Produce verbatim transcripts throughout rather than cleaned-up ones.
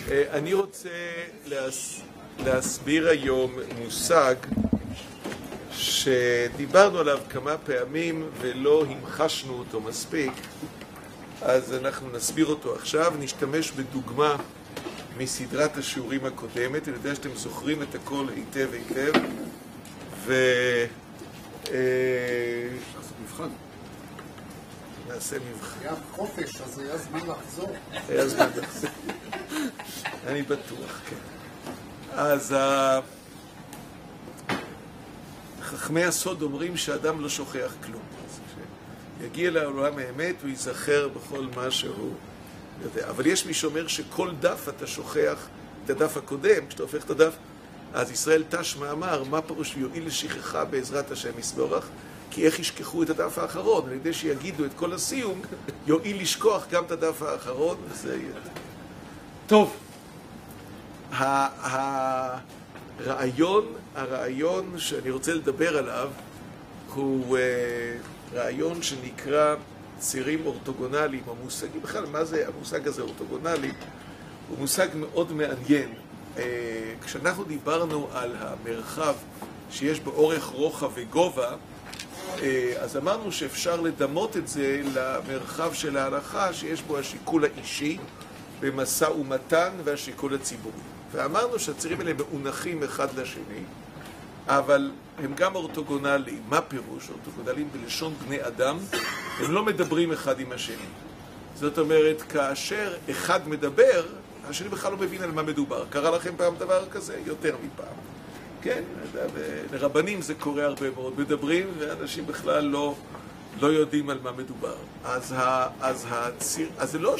אני רוצה להס... להסביר היום מושג שדיברנו עליו כמה פעמים ולא המחשנו אותו מספיק, אז אנחנו נסביר אותו עכשיו. נשתמש בדוגמה מסדרת השיעורים הקודמת. אני יודע שאתם זוכרים את הכל היטב היטב, ו... נעשה מבחן. נעשה מבחן. היה חופש, אז היה זמן לחזור. היה זמן לחזור. אני בטוח, כן. אז ה... חכמי הסוד אומרים שאדם לא שוכח כלום. יגיע לעולם האמת, הוא ייזכר בכל מה שהוא יודע. אבל יש מי שאומר שכל דף אתה שוכח את הדף הקודם. כשאתה הופך את הדף, אז ישראל תשמע אמר, מה פירוש יועיל לשכחה בעזרת השם יסבורך? כי איך ישכחו את הדף האחרון? על ידי שיגידו את כל הסיום, יועיל לשכוח גם את הדף האחרון, וזה יהיה. טוב, הרעיון, הרעיון שאני רוצה לדבר עליו הוא רעיון שנקרא צירים אורתוגונליים. המושגים, בכלל, מה זה המושג הזה אורתוגונלי? הוא מושג מאוד מעניין. כשאנחנו דיברנו על המרחב שיש בו אורך, רוחב וגובה, אז אמרנו שאפשר לדמות את זה למרחב של ההלכה שיש בו השיקול האישי במשא ומתן והשיקול הציבורי. ואמרנו שהצירים האלה מאונחים אחד לשני, אבל הם גם אורתוגונליים. מה פירוש? אורתוגונליים בלשון בני אדם, הם לא מדברים אחד עם השני. זאת אומרת, כאשר אחד מדבר, השני בכלל לא מבין על מה מדובר. קרה לכם פעם דבר כזה? יותר מפעם. כן, לרבנים זה קורה הרבה מאוד. מדברים ואנשים בכלל לא, לא יודעים על מה מדובר. אז, ה, אז, הציר, אז זה לא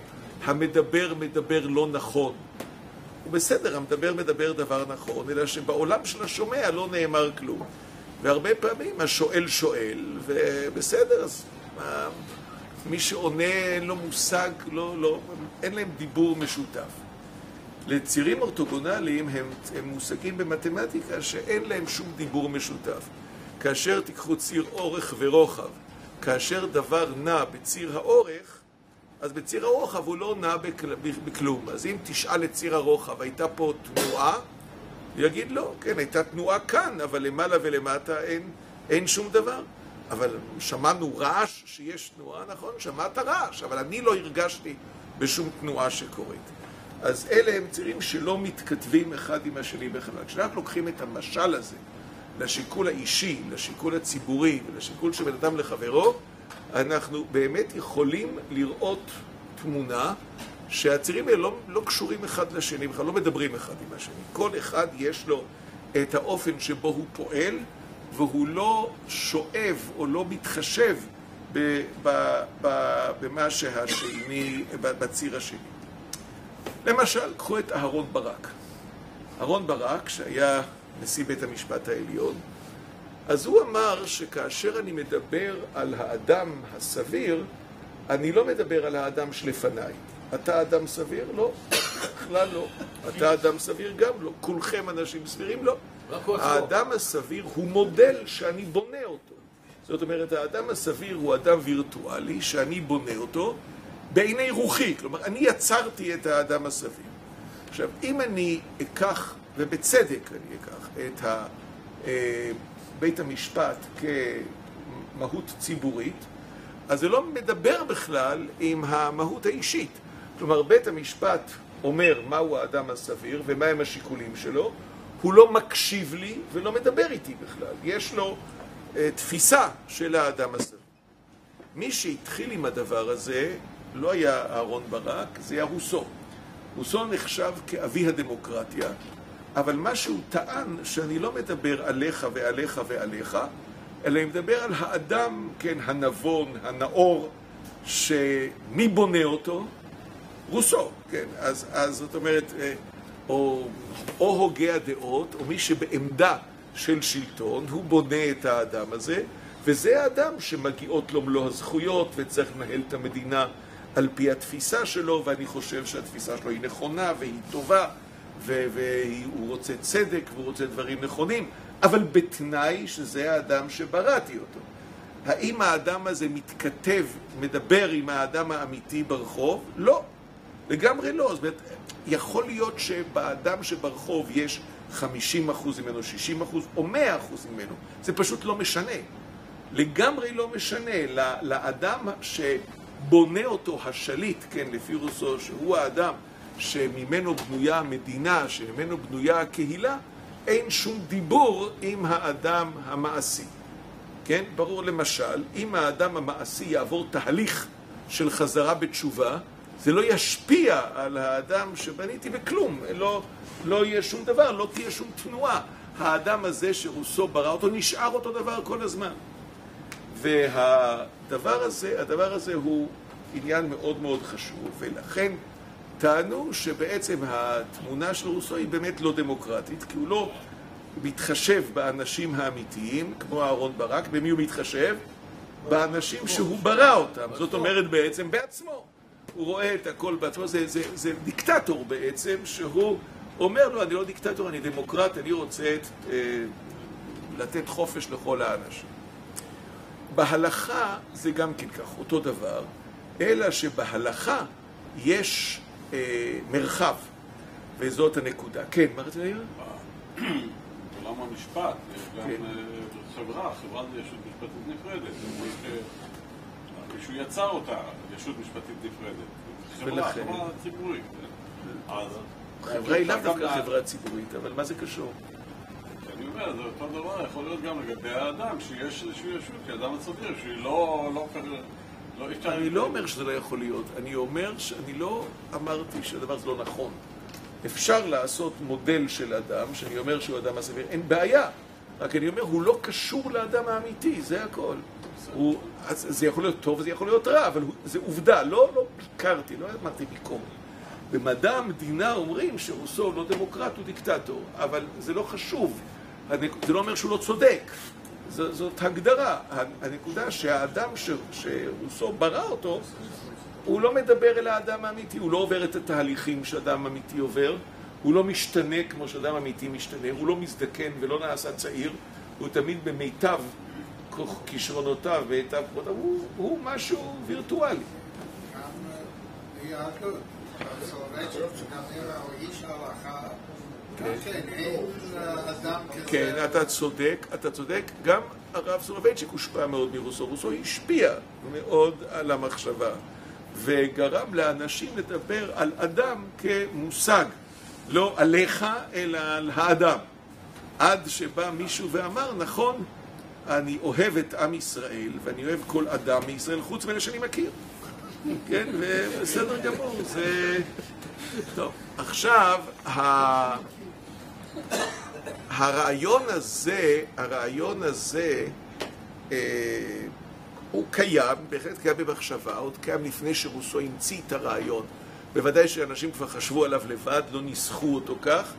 שהמדבר מדבר לא נכון. הוא בסדר, המדבר מדבר דבר נכון, אלא שבעולם של השומע לא נאמר כלום. והרבה פעמים השואל שואל, ובסדר, אז מה, מי שעונה אין לו מושג, לא, לא, אין להם דיבור משותף. לצירים אורתוגונליים הם, הם מושגים במתמטיקה שאין להם שום דיבור משותף. כאשר תיקחו ציר אורך ורוחב, כאשר דבר נע בציר האורך, אז בציר הרוחב הוא לא נע בכלום. אז אם תשאל את ציר הרוחב, הייתה פה תנועה? הוא יגיד לא, כן, הייתה תנועה כאן, אבל למעלה ולמטה אין, אין שום דבר. אבל שמענו רעש שיש תנועה, נכון? שמעת רעש, אבל אני לא הרגשתי בשום תנועה שקורית. אז אלה הם צירים שלא מתכתבים אחד עם השני בכלל. כשאנחנו לוקחים את המשל הזה לשיקול האישי, לשיקול הציבורי ולשיקול של בן אדם לחברו, אנחנו באמת יכולים לראות תמונה שהצירים האלה לא, לא קשורים אחד לשני, בכלל לא מדברים אחד עם השני. כל אחד יש לו את האופן שבו הוא פועל, והוא לא שואב או לא מתחשב ב, ב, ב, במה שהשני, בציר השני. למשל, קחו את אהרון ברק. אהרון ברק, שהיה נשיא בית המשפט העליון, אז הוא אמר שכאשר אני מדבר על האדם הסביר, אני לא מדבר על האדם שלפניי. אתה אדם סביר? לא. בכלל לא. אתה אדם סביר? גם לא. כולכם אנשים סבירים? לא. האדם הסביר הוא מודל שאני בונה אותו. זאת אומרת, האדם הסביר הוא אדם וירטואלי שאני בונה אותו בעיני רוחי. כלומר, אני יצרתי את האדם הסביר. עכשיו, אם אני אקח, ובצדק אני אקח, את ה... בית המשפט כמהות ציבורית, אז זה לא מדבר בכלל עם המהות האישית. כלומר, בית המשפט אומר מהו האדם הסביר ומהם השיקולים שלו, הוא לא מקשיב לי ולא מדבר איתי בכלל. יש לו uh, תפיסה של האדם הסביר. מי שהתחיל עם הדבר הזה לא היה אהרון ברק, זה היה רוסו. רוסו נחשב כאבי הדמוקרטיה, אבל מה שהוא טען שאני לא מדבר עליך ועליך ועליך, אלא אני מדבר על האדם, כן, הנבון, הנאור, שמי בונה אותו? רוסו, כן. אז, אז זאת אומרת, או, או הוגה הדעות, או מי שבעמדה של שלטון, הוא בונה את האדם הזה, וזה האדם שמגיעות לו מלוא הזכויות, וצריך לנהל את המדינה על פי התפיסה שלו, ואני חושב שהתפיסה שלו היא נכונה והיא טובה, והוא רוצה צדק והוא רוצה דברים נכונים, אבל בתנאי שזה האדם שבראתי אותו. האם האדם הזה מתכתב, מדבר עם האדם האמיתי ברחוב? לא. לגמרי לא. זאת אומרת, יכול להיות שבאדם שברחוב יש חמישים אחוז ממנו, שישים אחוז או מאה אחוז ממנו. זה פשוט לא משנה. לגמרי לא משנה. לאדם שבונה אותו השליט, כן, לפי רוסו, שהוא האדם שממנו בנויה המדינה, שממנו בנויה הקהילה, אין שום דיבור עם האדם המעשי. כן? ברור למשל, אם האדם המעשי יעבור תהליך של חזרה בתשובה, זה לא ישפיע על האדם שבניתי בכלום. לא, לא יהיה שום דבר, לא תהיה שום תנועה. האדם הזה שרוסו ברא אותו, נשאר אותו דבר כל הזמן. והדבר הזה, הדבר הזה הוא עניין מאוד מאוד חשוב, ולכן טענו שבעצם התמונה של רוסו היא באמת לא דמוקרטית, כי הוא לא מתחשב באנשים האמיתיים, כמו אהרון ברק. במי הוא מתחשב? באנשים שהוא ברא אותם. זאת אומרת בעצם בעצמו. הוא רואה את הכל בעצמו. זה, זה, זה דיקטטור בעצם, שהוא אומר לו, אני לא דיקטטור, אני דמוקרט, אני רוצה את, אה, לתת חופש לכל האנשים. בהלכה זה גם כן כך, אותו דבר, אלא שבהלכה יש אה, מרחב, וזאת הנקודה. כן, מה רצית להגיד? בעולם המשפט, יש גם חברה, חברה זה ישות משפטית נפרדת. מישהו יצר אותה, ישות משפטית נפרדת. חברה, חברה ציבורית. חברה היא לאו דווקא חברה ציבורית, אבל מה זה קשור? אני אומר, זה אותו דבר, יכול להיות גם לגבי האדם, שיש איזושהי ישות, כאדם הצדיר, שהיא לא... אני לא אומר שזה לא יכול להיות, אני אומר שאני לא אמרתי שהדבר זה לא נכון. אפשר לעשות מודל של אדם, שאני אומר שהוא אדם הסביר, אין בעיה. רק אני אומר, הוא לא קשור לאדם האמיתי, זה הכל. הוא, אז זה יכול להיות טוב, זה יכול להיות רע, אבל זה עובדה, לא, לא ביקרתי, לא אמרתי ביקורת. במדע המדינה אומרים שרוסו לא דמוקרט, הוא דיקטטור, אבל זה לא חשוב. זה לא אומר שהוא לא צודק. ז, זאת הגדרה. הנקודה שהאדם ש, שרוסו ברא אותו, הוא לא מדבר אל האדם האמיתי, הוא לא עובר את התהליכים שאדם אמיתי עובר, הוא לא משתנה כמו שאדם אמיתי משתנה, הוא לא מזדקן ולא נעשה צעיר, הוא תמיד במיטב כישרונותיו ומיטב כוחותיו, הוא, הוא משהו וירטואלי. גם ביהדות, סולובייצ'יק, שגם נראה הוא איש הלכה, כן, אין אדם כזה. כן, אתה צודק, אתה צודק, גם הרב סולובייצ'יק הושפע מאוד מרוסו, רוסו השפיע מאוד על המחשבה. וגרם לאנשים לדבר על אדם כמושג, לא עליך, אלא על האדם. עד שבא מישהו ואמר, נכון, אני אוהב את עם ישראל, ואני אוהב כל אדם מישראל, חוץ מאלה שאני מכיר. כן, ובסדר גמור, זה... טוב, עכשיו, ה... הרעיון הזה, הרעיון הזה, אה... הוא קיים, בהחלט קיים במחשבה, עוד קיים לפני שרוסו המציא את הרעיון. בוודאי שאנשים כבר חשבו עליו לבד, לא ניסחו אותו כך.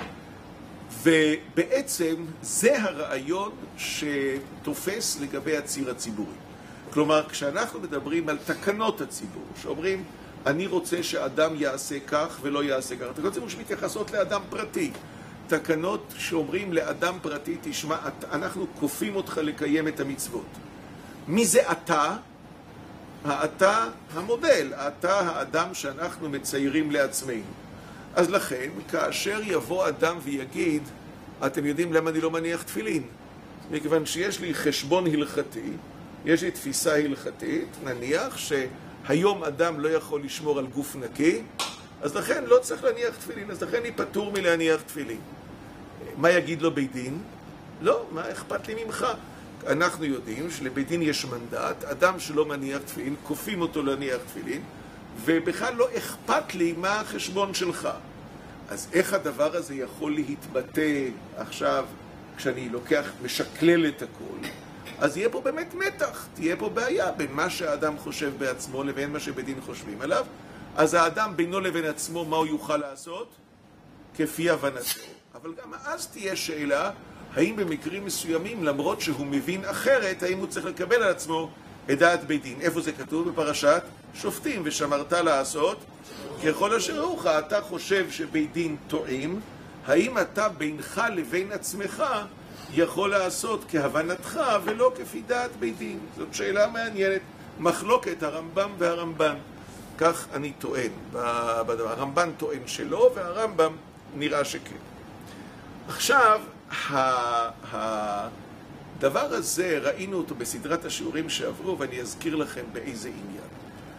ובעצם זה הרעיון שתופס לגבי הציר הציבורי. כלומר, כשאנחנו מדברים על תקנות הציבור, שאומרים, אני רוצה שאדם יעשה כך ולא יעשה כך. תקנות ציבור שמתייחסות לאדם פרטי. תקנות שאומרים לאדם פרטי, תשמע, אנחנו כופים אותך לקיים את המצוות. מי זה אתה? האתה המודל, אתה האדם שאנחנו מציירים לעצמנו. אז לכן, כאשר יבוא אדם ויגיד, אתם יודעים למה אני לא מניח תפילין? מכיוון שיש לי חשבון הלכתי, יש לי תפיסה הלכתית, נניח שהיום אדם לא יכול לשמור על גוף נקי, אז לכן לא צריך להניח תפילין, אז לכן אני פטור מלהניח תפילין. מה יגיד לו בית דין? לא, מה אכפת לי ממך? אנחנו יודעים שלבית דין יש מנדט, אדם שלא מניח תפילין, כופים אותו להניח תפילין, ובכלל לא אכפת לי מה החשבון שלך. אז איך הדבר הזה יכול להתבטא עכשיו, כשאני לוקח, משקלל את הכל? אז יהיה פה באמת מתח, תהיה פה בעיה בין מה שהאדם חושב בעצמו לבין מה שבית דין חושבים עליו. אז האדם בינו לבין עצמו, מה הוא יוכל לעשות? כפי הבנתו. אבל גם אז תהיה שאלה, האם במקרים מסוימים, למרות שהוא מבין אחרת, האם הוא צריך לקבל על עצמו את דעת בית דין? איפה זה כתוב? בפרשת שופטים, ושמרת לעשות ככל אשר הראוך. אתה חושב שבית דין טועים, האם אתה בינך לבין עצמך יכול לעשות כהבנתך ולא כפי דעת בית דין? זאת שאלה מעניינת, מחלוקת הרמב"ם והרמב"ן. כך אני טוען. הרמב"ן טוען שלא, והרמב"ם נראה שכן. עכשיו, הדבר הזה, ראינו אותו בסדרת השיעורים שעברו, ואני אזכיר לכם באיזה עניין.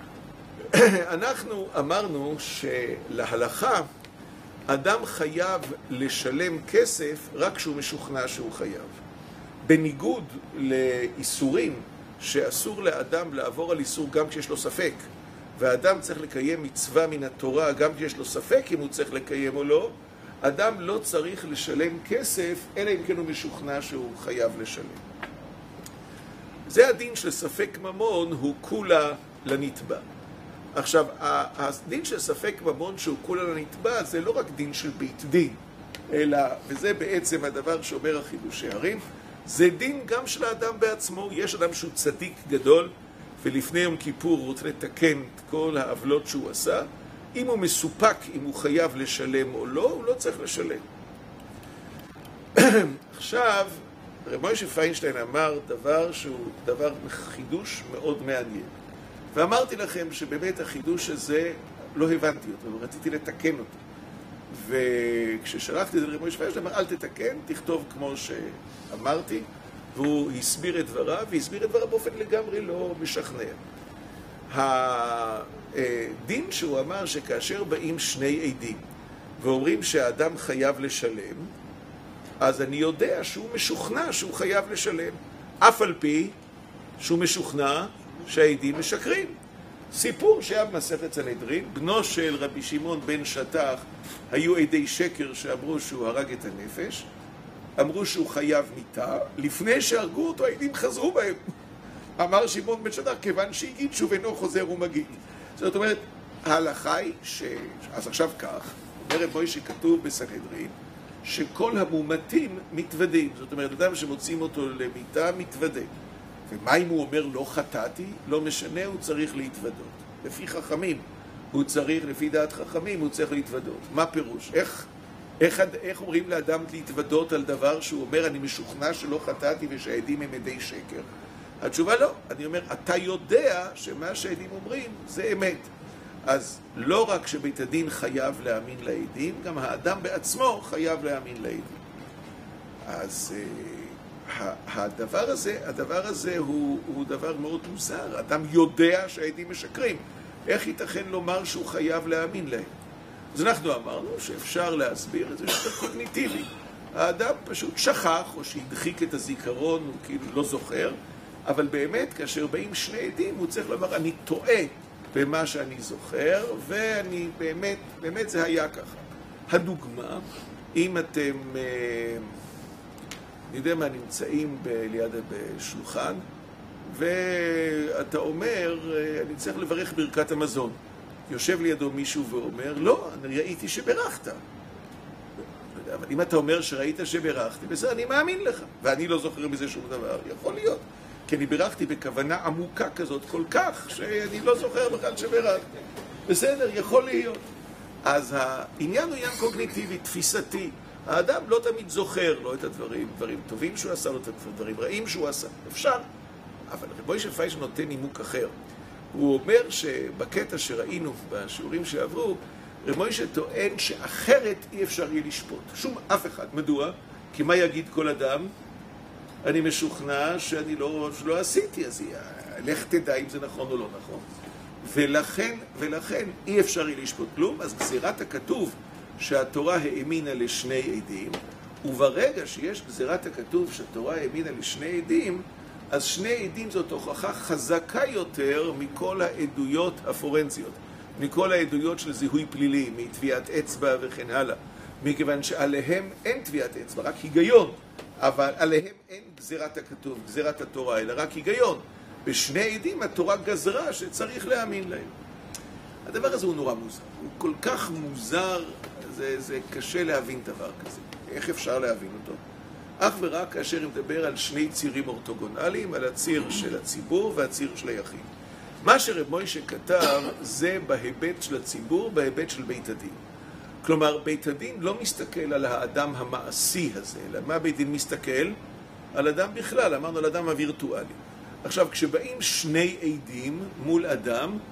אנחנו אמרנו שלהלכה, אדם חייב לשלם כסף רק כשהוא משוכנע שהוא חייב. בניגוד לאיסורים, שאסור לאדם לעבור על איסור גם כשיש לו ספק, והאדם צריך לקיים מצווה מן התורה גם כשיש לו ספק אם הוא צריך לקיים או לא, אדם לא צריך לשלם כסף, אלא אם כן הוא משוכנע שהוא חייב לשלם. זה הדין של ספק ממון, הוא כולה לנתבע. עכשיו, הדין של ספק ממון שהוא כולה לנתבע, זה לא רק דין של בית דין, אלא, וזה בעצם הדבר שאומר החידושי הרים, זה דין גם של האדם בעצמו. יש אדם שהוא צדיק גדול, ולפני יום כיפור הוא רוצה לתקן את כל העוולות שהוא עשה. אם הוא מסופק, אם הוא חייב לשלם או לא, הוא לא צריך לשלם. עכשיו, רב מוישה פיינשטיין אמר דבר שהוא דבר חידוש מאוד מעניין. ואמרתי לכם שבאמת החידוש הזה לא הבנתי אותו, ורציתי לתקן אותו. וכששלחתי את זה לרב מוישה פיינשטיין, אמר, אל תתקן, תכתוב כמו שאמרתי, והוא הסביר את דבריו, והסביר את דבריו באופן לגמרי לא משכנע. הדין שהוא אמר שכאשר באים שני עדים, ואומרים שהאדם חייב לשלם, אז אני יודע שהוא משוכנע שהוא חייב לשלם, אף על פי שהוא משוכנע שהעדים משקרים. סיפור שהיה במסכת סנהדרין, בנו של רבי שמעון בן שטח, היו עדי שקר שאמרו שהוא הרג את הנפש, אמרו שהוא חייב מיתה, לפני שהרגו אותו העדים חזרו בהם. אמר שמעון בן שטח, כיוון שהגיד שוב אינו חוזר ומגיד. זאת אומרת, ההלכה היא ש... אז עכשיו כך, אומר רב מוישה שכתוב בסנהדרין, שכל המומתים מתוודים. זאת אומרת, אדם שמוצאים אותו למיתה מתוודה. ומה אם הוא אומר לא חטאתי? לא משנה, הוא צריך להתוודות. לפי חכמים, הוא צריך, לפי דעת חכמים, הוא צריך להתוודות. מה פירוש? איך, איך, איך אומרים לאדם להתוודות על דבר שהוא אומר, אני משוכנע שלא חטאתי ושהעדים הם עדי שקר? התשובה לא. אני אומר, אתה יודע שמה שהעדים אומרים זה אמת. אז לא רק שבית הדין חייב להאמין לעדים, גם האדם בעצמו חייב להאמין לעדים. אז הדבר הזה, הדבר הזה הוא, הוא דבר מאוד מוזר. אדם יודע שהעדים משקרים. איך ייתכן לומר שהוא חייב להאמין להם? אז אנחנו אמרנו שאפשר להסביר את זה שאתה קוגניטיבי. האדם פשוט שכח או שהדחיק את הזיכרון, הוא כאילו לא זוכר, אבל באמת כאשר באים שני עדים הוא צריך לומר אני טועה במה שאני זוכר, ואני באמת, באמת זה היה ככה. הדוגמה, אם אתם, אני יודע מה, נמצאים ליד בשולחן, ואתה אומר, אני צריך לברך ברכת המזון. יושב לידו מישהו ואומר, לא, אני ראיתי שברכת. אבל אם אתה אומר שראית שברכתי, בסדר, אני מאמין לך, ואני לא זוכר מזה שום דבר, יכול להיות. כי אני בירכתי בכוונה עמוקה כזאת כל כך, שאני לא זוכר בכלל שברכתי. בסדר, יכול להיות. אז העניין הוא עניין קוגניטיבי, תפיסתי. האדם לא תמיד זוכר לו את הדברים, דברים טובים שהוא עשה לו, את הדברים רעים שהוא עשה. אפשר. אבל רב מוישה פיינשטיין נותן נימוק אחר. הוא אומר שבקטע שראינו בשיעורים שעברו, רב מוישה טוען שאחרת אי אפשר יהיה לשפוט. שום אף אחד. מדוע? כי מה יגיד כל אדם? אני משוכנע שאני לא, שלא עשיתי, אז לך תדע אם זה נכון או לא נכון. ולכן, ולכן אי אפשר יהיה לשפוט כלום. אז גזירת הכתוב שהתורה האמינה לשני עדים, וברגע שיש גזירת הכתוב שהתורה האמינה לשני עדים, אז שני עדים זאת הוכחה חזקה יותר מכל העדויות הפורנזיות, מכל העדויות של זיהוי פלילי, מטביעת אצבע וכן הלאה. מכיוון שעליהם אין טביעת אצבע, רק היגיון. אבל עליהם אין גזירת הכתוב, גזירת התורה, אלא רק היגיון. בשני עדים התורה גזרה שצריך להאמין להם. הדבר הזה הוא נורא מוזר. הוא כל כך מוזר, זה, זה קשה להבין דבר כזה. איך אפשר להבין אותו? אך ורק כאשר מדבר על שני צירים אורתוגונליים, על הציר של הציבור והציר של היחיד. מה שרב מוישה כתב זה בהיבט של הציבור, בהיבט של בית הדין. כלומר, בית הדין לא מסתכל על האדם המעשי הזה, אלא מה בית דין מסתכל? על אדם בכלל, אמרנו על אדם הווירטואלי. עכשיו, כשבאים שני עדים מול אדם,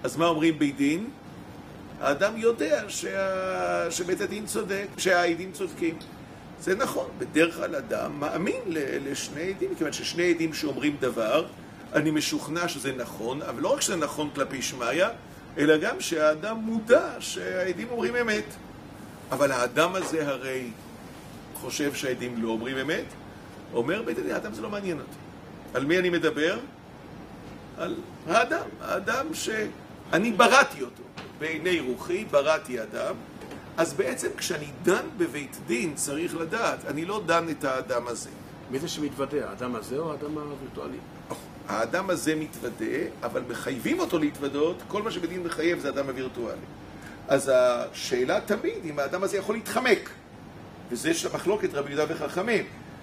אז מה אומרים בית דין? האדם יודע שה... שבית הדין צודק, שהעדים צודקים. זה נכון, בדרך כלל אדם מאמין לשני עדים, כיוון ששני עדים שאומרים דבר, אני משוכנע שזה נכון, אבל לא רק שזה נכון כלפי שמעיה, אלא גם שהאדם מודע שהעדים אומרים אמת. אבל האדם הזה הרי חושב שהעדים לא אומרים אמת, אומר בית הדין, האדם זה לא מעניין אותי. על מי אני מדבר? על האדם, האדם שאני בראתי אותו. בעיני רוחי בראתי אדם, אז בעצם כשאני דן בבית דין צריך לדעת, אני לא דן את האדם הזה. מי זה שמתוודע? האדם הזה או האדם הווירטואלי? האדם הזה מתוודע, אבל מחייבים אותו להתוודות, כל מה שבדין מחייב זה האדם הווירטואלי. אז השאלה תמיד, אם האדם הזה יכול להתחמק, וזה יש מחלוקת רבי יהודה וחכמים.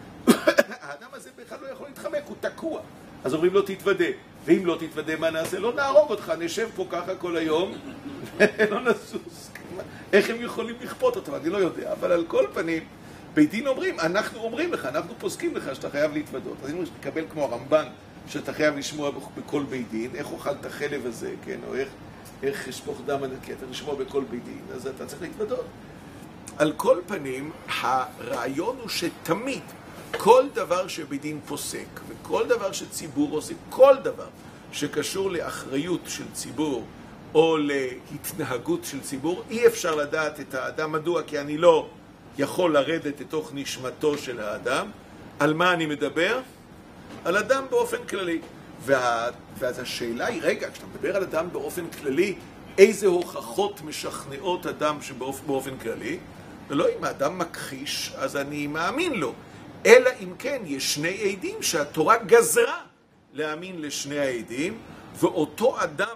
האדם הזה בכלל לא יכול להתחמק, הוא תקוע. אז אומרים לו תתוודע, ואם לא תתוודע מה נעשה? לא נהרוג אותך, נשב פה ככה כל היום, לא נסוס. איך הם יכולים לכפות אותו? אני לא יודע, אבל על כל פנים, בית דין אומרים, אנחנו אומרים לך, אנחנו פוסקים לך שאתה חייב להתוודות. אז אם תקבל כמו הרמב"ן, שאתה חייב לשמוע בכל בית דין, איך אוכל את החלב הזה, כן? או איך, איך שפוך דם ענקי, אתה לשמוע בכל בית דין, אז אתה צריך להתוודות. על כל פנים, הרעיון הוא שתמיד, כל דבר שבית דין פוסק, וכל דבר שציבור עושה, כל דבר שקשור לאחריות של ציבור, או להתנהגות של ציבור, אי אפשר לדעת את האדם. מדוע? כי אני לא יכול לרדת לתוך נשמתו של האדם. על מה אני מדבר? על אדם באופן כללי. וה... ואז השאלה היא, רגע, כשאתה מדבר על אדם באופן כללי, איזה הוכחות משכנעות אדם שבאופן כללי? ולא אם האדם מכחיש, אז אני מאמין לו. אלא אם כן, יש שני עדים שהתורה גזרה להאמין לשני העדים, ואותו אדם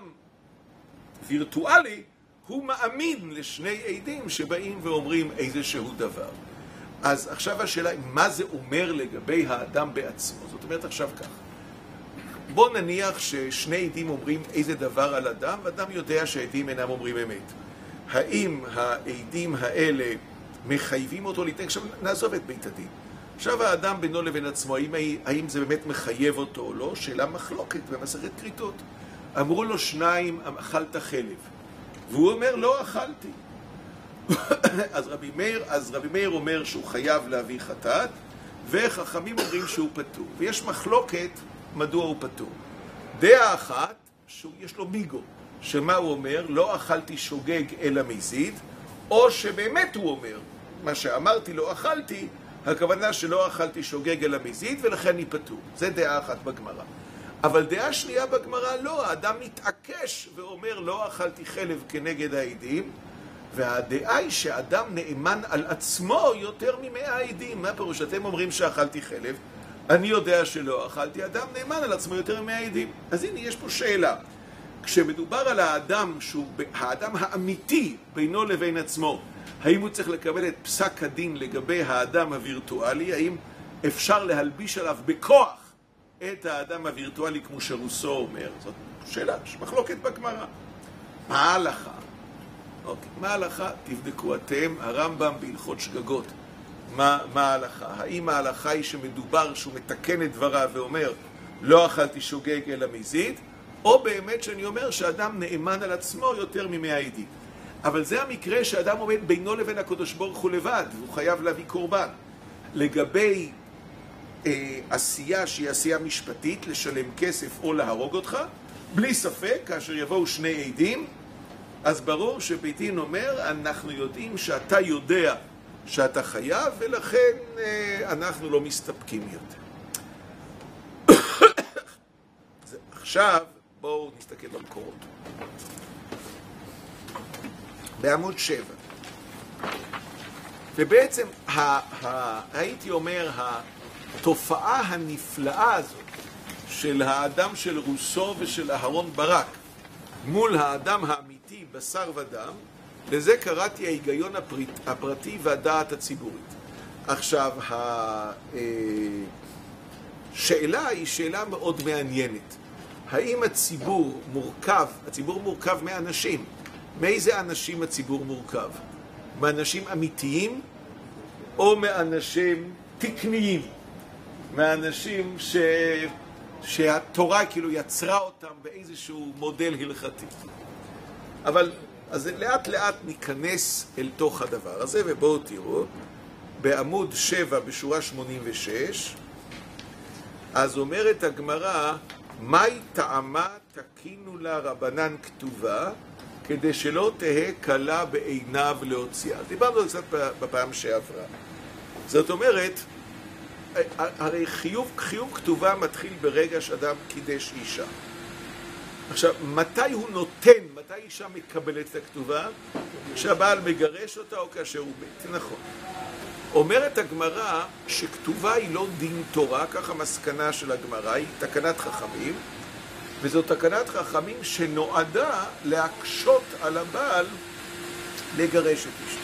וירטואלי, הוא מאמין לשני עדים שבאים ואומרים איזשהו דבר. אז עכשיו השאלה היא, מה זה אומר לגבי האדם בעצמו? זאת אומרת עכשיו כך. בוא נניח ששני עדים אומרים איזה דבר על אדם, ואדם יודע שהעדים אינם אומרים אמת. האם העדים האלה מחייבים אותו להתנהג? עכשיו נעזוב את בית הדין. עכשיו האדם בינו לבין עצמו, האם, האם זה באמת מחייב אותו או לא? שאלה מחלוקת במסכת כריתות. אמרו לו שניים, אכלת חלב. והוא אומר, לא אכלתי. אז רבי מאיר, אז רבי מאיר אומר שהוא חייב להביא חטאת, וחכמים אומרים שהוא פטור. ויש מחלוקת מדוע הוא פטור. דעה אחת, שיש לו מיגו, שמה הוא אומר? לא אכלתי שוגג אלא מזיד, או שבאמת הוא אומר, מה שאמרתי לא אכלתי, הכוונה שלא אכלתי שוגג אלא מזיד, ולכן אני פטור. זה דעה אחת בגמרא. אבל דעה שנייה בגמרא לא, האדם מתעקש ואומר לא אכלתי חלב כנגד העדים, והדעה היא שאדם נאמן על עצמו יותר ממאה עדים. מה פירוש? אתם אומרים שאכלתי חלב, אני יודע שלא אכלתי, אדם נאמן על עצמו יותר ממאה עדים. אז הנה יש פה שאלה. כשמדובר על האדם שהוא האדם האמיתי בינו לבין עצמו, האם הוא צריך לקבל את פסק הדין לגבי האדם הווירטואלי? האם אפשר להלביש עליו בכוח את האדם הווירטואלי כמו שרוסו אומר? זאת שאלה, יש מחלוקת בגמרא. מה ההלכה? אוקיי, מה ההלכה? תבדקו אתם, הרמב"ם בהלכות שגגות. מה, מה ההלכה? האם ההלכה היא שמדובר שהוא מתקן את דבריו ואומר לא אכלתי שוגג אלא מזיד, או באמת שאני אומר שאדם נאמן על עצמו יותר ממאה עדים? אבל זה המקרה שאדם עומד בינו לבין הקדוש ברוך הוא לבד, והוא חייב להביא קורבן. לגבי אה, עשייה שהיא עשייה משפטית, לשלם כסף או להרוג אותך, בלי ספק, כאשר יבואו שני עדים, אז ברור שבית דין אומר, אנחנו יודעים שאתה יודע שאתה חייב, ולכן אה, אנחנו לא מסתפקים יותר. עכשיו, בואו נסתכל במקורות. בעמוד שבע. ובעצם, ה, ה, הייתי אומר, התופעה הנפלאה הזאת של האדם של רוסו ושל אהרון ברק מול האדם האמיתי בשר ודם, לזה קראתי ההיגיון הפרט, הפרטי והדעת הציבורית. עכשיו, השאלה היא שאלה מאוד מעניינת. האם הציבור מורכב, הציבור מורכב מאנשים? מאיזה אנשים הציבור מורכב? מאנשים אמיתיים או מאנשים תקניים? מאנשים ש... שהתורה כאילו יצרה אותם באיזשהו מודל הלכתי. אבל אז לאט לאט ניכנס אל תוך הדבר הזה, ובואו תראו, בעמוד שבע בשורה שמונים ושש, אז אומרת הגמרא, מהי טעמה תקינו לה רבנן כתובה, כדי שלא תהא קלה בעיניו להוציאה. דיברנו קצת בפעם שעברה. זאת אומרת, הרי חיוב, חיוב כתובה מתחיל ברגע שאדם קידש אישה. עכשיו, מתי הוא נותן, מתי אישה מקבלת את הכתובה? כשהבעל מגרש אותה או כאשר הוא מת. נכון. אומרת הגמרא שכתובה היא לא דין תורה, ככה מסקנה של הגמרא, היא תקנת חכמים, וזו תקנת חכמים שנועדה להקשות על הבעל לגרש את אשתו.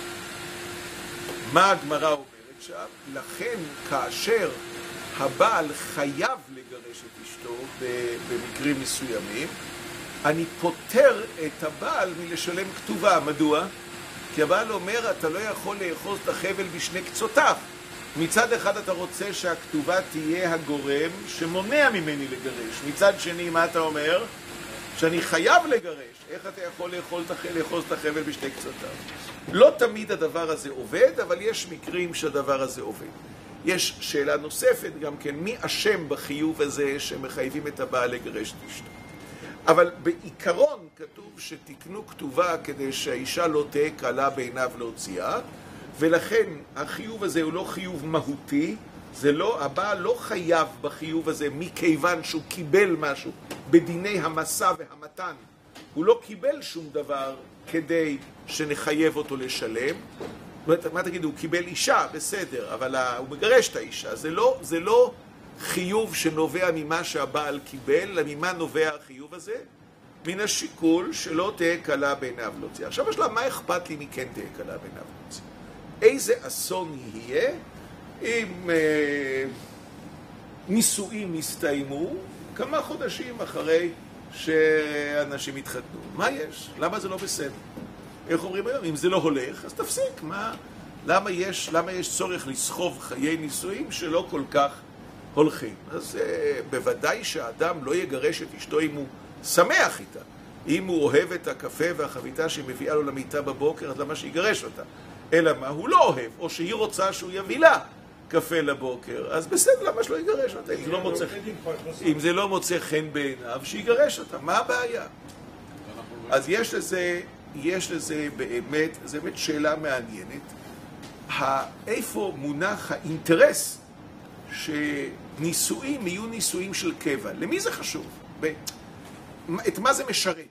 מה הגמרא אומרת שם? לכן כאשר הבעל חייב לגרש את אשתו במקרים מסוימים, אני פותר את הבעל מלשלם כתובה. מדוע? כי הבעל אומר, אתה לא יכול לאחוז את החבל בשני קצותיו. מצד אחד אתה רוצה שהכתובה תהיה הגורם שמונע ממני לגרש. מצד שני, מה אתה אומר? שאני חייב לגרש. איך אתה יכול לאחוז את החבל בשני קצותיו? לא תמיד הדבר הזה עובד, אבל יש מקרים שהדבר הזה עובד. יש שאלה נוספת גם כן, מי אשם בחיוב הזה שמחייבים את הבעל לגרש את אשתו? אבל בעיקרון כתוב שתקנו כתובה כדי שהאישה לא תהיה קלה בעיניו להוציאה, ולכן החיוב הזה הוא לא חיוב מהותי, זה לא, הבעל לא חייב בחיוב הזה מכיוון שהוא קיבל משהו בדיני המסע והמתן. הוא לא קיבל שום דבר כדי שנחייב אותו לשלם. מה תגידו, הוא קיבל אישה, בסדר, אבל הוא מגרש את האישה. זה לא, זה לא חיוב שנובע ממה שהבעל קיבל, אלא ממה נובע החיוב הזה? מן השיקול שלא תהיה קלה בעיניו להוציא. עכשיו השאלה, מה אכפת לי מכן תהיה קלה בעיניו להוציא? איזה אסון יהיה אם אה, נישואים יסתיימו כמה חודשים אחרי שאנשים התחתנו? מה יש? למה זה לא בסדר? איך אומרים היום? אם זה לא הולך, אז תפסיק. מה? למה יש, למה יש צורך לסחוב חיי נישואים שלא כל כך הולכים? אז אה, בוודאי שהאדם לא יגרש את אשתו אם הוא שמח איתה. אם הוא אוהב את הקפה והחביתה שמביאה לו למיטה בבוקר, אז למה שיגרש אותה? אלא מה? הוא לא אוהב, או שהיא רוצה שהוא יביא לה קפה לבוקר, אז בסדר, למה שלא יגרש אותה? אם זה לא מוצא, אם זה לא מוצא חן בעיניו, שיגרש אותה. מה הבעיה? אז יש לזה, יש לזה באמת, זו באמת שאלה מעניינת. איפה מונח האינטרס שנישואים יהיו נישואים של קבע? למי זה חשוב? את מה זה משרת?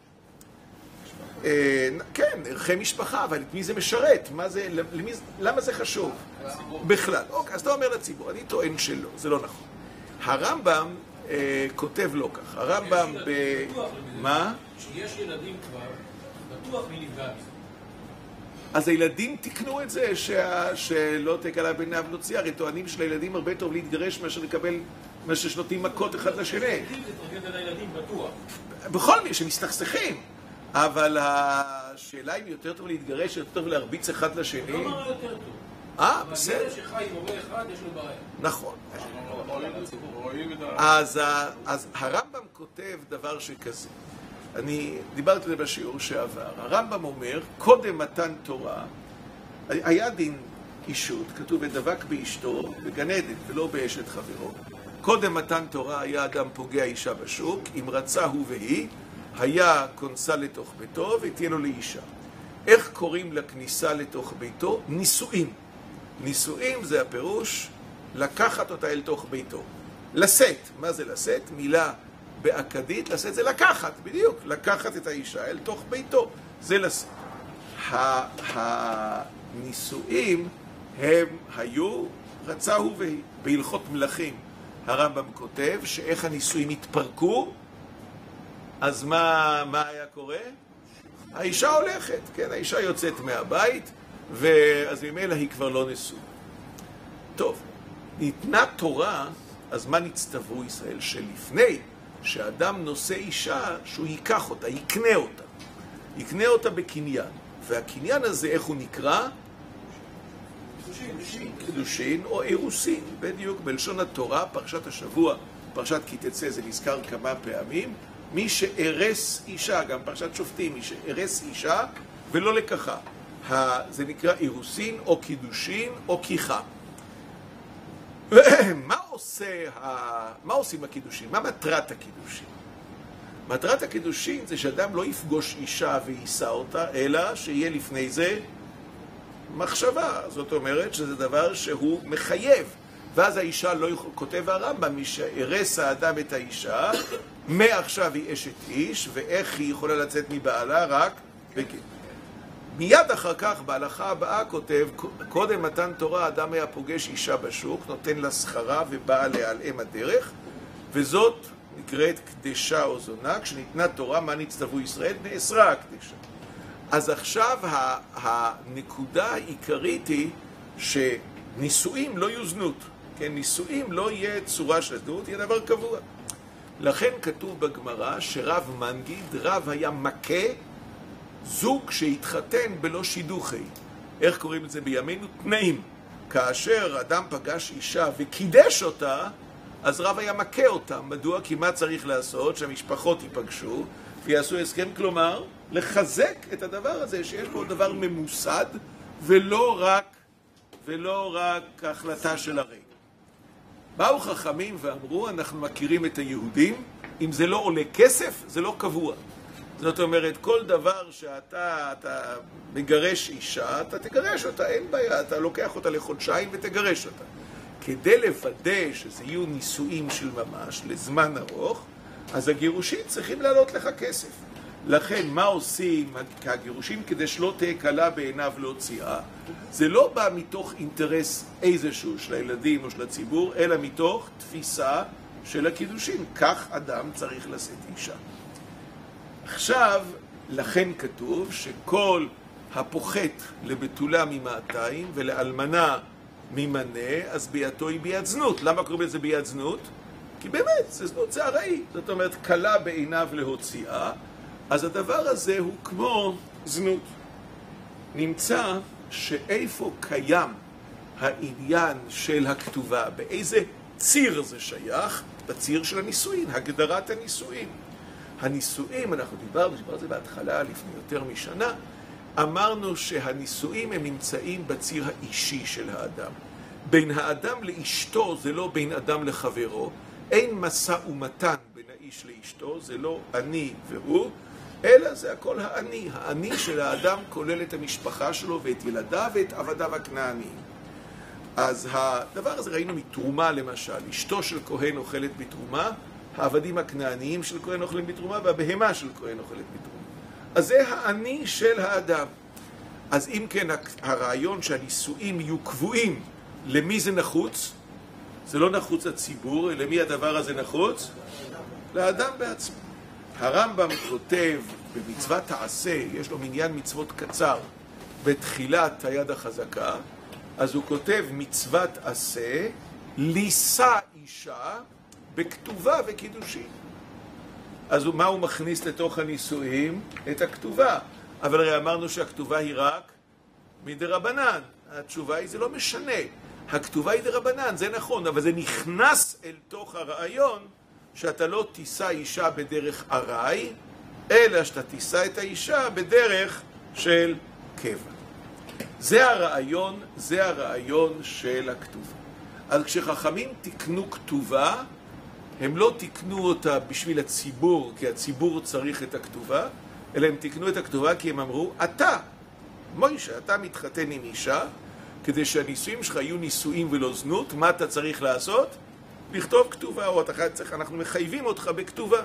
כן, ערכי משפחה, אבל את מי זה משרת? מה זה, למי, למה זה חשוב? בכלל. אוקיי, אז אתה אומר לציבור, אני טוען שלא, זה לא נכון. הרמב"ם אה, כותב לא כך. הרמב"ם ב... מה? שיש ילדים כבר, בטוח מי נפגע מזה. אז הילדים תקנו את זה שה... שלא תקלה בעיניו להוציא. הרי טוענים של הילדים הרבה טוב להתגרש מאשר לקבל, מאשר שנותנים מכות אחד לשני. זה תרגל בין הילדים בטוח. בכל מי שמסתכסכים. אבל השאלה אם יותר טוב להתגרש, יותר טוב להרביץ אחד לשני. לא מה יותר טוב. אה, בסדר. אבל ילד שחי עם הורה אחד, יש לו בעיה. נכון. אז הרמב"ם כותב דבר שכזה. אני דיברתי על זה בשיעור שעבר. הרמב"ם אומר, קודם מתן תורה, היה דין אישות, כתוב ודבק באשתו, בגן עדן ולא באשת חברו. קודם מתן תורה היה אדם פוגע אישה בשוק, אם רצה הוא והיא, היה כונסה לתוך ביתו ותהיה לו לאישה. איך קוראים לכניסה לתוך ביתו? נישואים. נישואים זה הפירוש לקחת אותה אל תוך ביתו. לשאת. מה זה לשאת? מילה באקדית, לשאת זה לקחת, בדיוק. לקחת את האישה אל תוך ביתו. זה לשאת. הנישואים הם היו רצה הוא והיא. בהלכות מלכים הרמב"ם כותב שאיך הנישואים התפרקו, אז מה, מה היה קורה? האישה הולכת, כן, האישה יוצאת מהבית, ואז ממילא היא כבר לא נשואה. טוב, ניתנה תורה, אז מה נצטוו ישראל? שלפני שאדם נושא אישה, שהוא ייקח אותה, יקנה אותה. יקנה אותה בקניין. והקניין הזה, איך הוא נקרא? קידושין או אירוסין, בדיוק בלשון התורה, פרשת השבוע, פרשת כי תצא, זה נזכר כמה פעמים, מי שארס אישה, גם פרשת שופטים, מי שארס אישה ולא לקחה. זה נקרא אירוסין או קידושין או כיחה. מה עושה, מה עושים הקידושין? מה מטרת הקידושין? מטרת הקידושין זה שאדם לא יפגוש אישה ויישא אותה, אלא שיהיה לפני זה מחשבה. זאת אומרת שזה דבר שהוא מחייב. ואז האישה לא יכול, כותב הרמב"ם, מי שארס האדם את האישה, מעכשיו היא אשת איש, ואיך היא יכולה לצאת מבעלה? רק בגט. מיד אחר כך, בהלכה הבאה כותב, קודם מתן תורה, האדם היה פוגש אישה בשוק, נותן לה שכרה ובאה עליה על אם הדרך, וזאת נקראת קדשה או זונה. כשניתנה תורה, מה נצטוו ישראל? נאסרה הקדשה. אז עכשיו הנקודה העיקרית היא שנישואים לא יהיו זנות. כן, נישואים לא יהיה צורה של זנות, יהיה דבר קבוע. לכן כתוב בגמרא שרב מנגיד, רב היה מכה זוג שהתחתן בלא שידוכי. איך קוראים לזה בימינו? תנאים. כאשר אדם פגש אישה וקידש אותה, אז רב היה מכה אותה. מדוע? כי מה צריך לעשות? שהמשפחות ייפגשו ויעשו הסכם, כלומר לחזק את הדבר הזה שיש פה דבר ממוסד ולא רק ולא רק החלטה של הרגע. באו חכמים ואמרו, אנחנו מכירים את היהודים, אם זה לא עולה כסף זה לא קבוע. זאת אומרת, כל דבר שאתה אתה מגרש אישה, אתה תגרש אותה, אין בעיה, אתה לוקח אותה לחודשיים ותגרש אותה. כדי לוודא שזה יהיו נישואים של ממש לזמן ארוך, אז הגירושים צריכים לעלות לך כסף. לכן, מה עושים הגירושים כדי שלא תהיה קלה בעיניו להוציאה? זה לא בא מתוך אינטרס איזשהו של הילדים או של הציבור, אלא מתוך תפיסה של הקידושים. כך אדם צריך לשאת אישה. עכשיו, לכן כתוב שכל הפוחת לבתולה ממאתיים ולאלמנה ממנה, אז ביתו היא ביד זנות. למה קוראים לזה ביד זנות? כי באמת, זה זנות, זה הראי. זאת אומרת, קלה בעיניו להוציאה, אז הדבר הזה הוא כמו זנות. נמצא שאיפה קיים העניין של הכתובה, באיזה ציר זה שייך? בציר של הנישואין, הגדרת הנישואין. הנישואין, אנחנו דיברנו, דיברנו על זה בהתחלה לפני יותר משנה, אמרנו שהנישואין הם נמצאים בציר האישי של האדם. בין האדם לאשתו זה לא בין אדם לחברו, אין משא ומתן בין האיש לאשתו, זה לא אני והוא, אלא זה הכל האני. האני של האדם כולל את המשפחה שלו ואת ילדיו ואת עבדיו הכנעניים. אז הדבר הזה ראינו מתרומה למשל, אשתו של כהן אוכלת בתרומה, העבדים הכנעניים של כהן אוכלים בתרומה, והבהמה של כהן אוכלת בתרומה. אז זה האני של האדם. אז אם כן, הרעיון שהנישואים יהיו קבועים, למי זה נחוץ? זה לא נחוץ לציבור, למי הדבר הזה נחוץ? לאדם בעצמו. הרמב"ם כותב במצוות תעשה, יש לו מניין מצוות קצר, בתחילת היד החזקה, אז הוא כותב מצוות עשה, לישא אישה בכתובה וקידושין. אז מה הוא מכניס לתוך הנישואים? את הכתובה. אבל הרי אמרנו שהכתובה היא רק מדרבנן. התשובה היא, זה לא משנה. הכתובה היא דרבנן, זה נכון, אבל זה נכנס אל תוך הרעיון שאתה לא תישא אישה בדרך ארעי, אלא שאתה תישא את האישה בדרך של קבע. זה הרעיון, זה הרעיון של הכתובה. אז כשחכמים תקנו כתובה, הם לא תקנו אותה בשביל הציבור, כי הציבור צריך את הכתובה, אלא הם תקנו את הכתובה כי הם אמרו, אתה, מוישה, אתה מתחתן עם אישה, כדי שהנישואים שלך יהיו נישואים ולא זנות, מה אתה צריך לעשות? לכתוב כתובה, או אתה צריך, אנחנו מחייבים אותך בכתובה.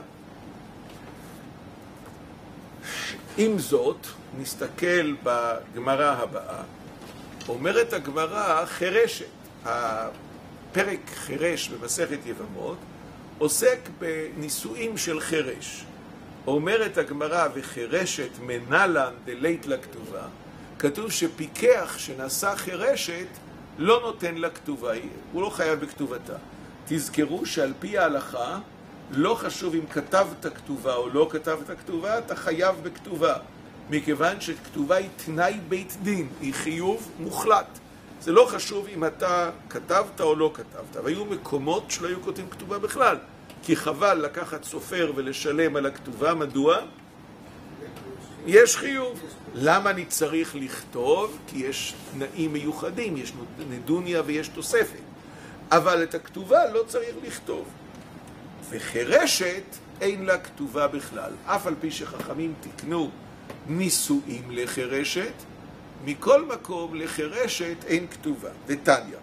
עם זאת, נסתכל בגמרא הבאה, אומרת הגמרא חרשת. הפרק חרש במסכת יבמות עוסק בנישואים של חרש. אומרת הגמרא וחרשת מנלן דלית לכתובה, כתוב שפיקח שנשא חרשת לא נותן לה כתובה, הוא לא חייב בכתובתה. תזכרו שעל פי ההלכה לא חשוב אם כתבת כתובה או לא כתבת כתובה, אתה חייב בכתובה, מכיוון שכתובה היא תנאי בית דין, היא חיוב מוחלט. זה לא חשוב אם אתה כתבת או לא כתבת, והיו מקומות שלא היו כותבים כתובה בכלל, כי חבל לקחת סופר ולשלם על הכתובה. מדוע? יש חיוב. למה אני צריך לכתוב? כי יש תנאים מיוחדים, יש נדוניה ויש תוספת. אבל את הכתובה לא צריך לכתוב. וחרשת אין לה כתובה בכלל. אף על פי שחכמים תקנו נישואים לחרשת, מכל מקום לחרשת אין כתובה. ותניא,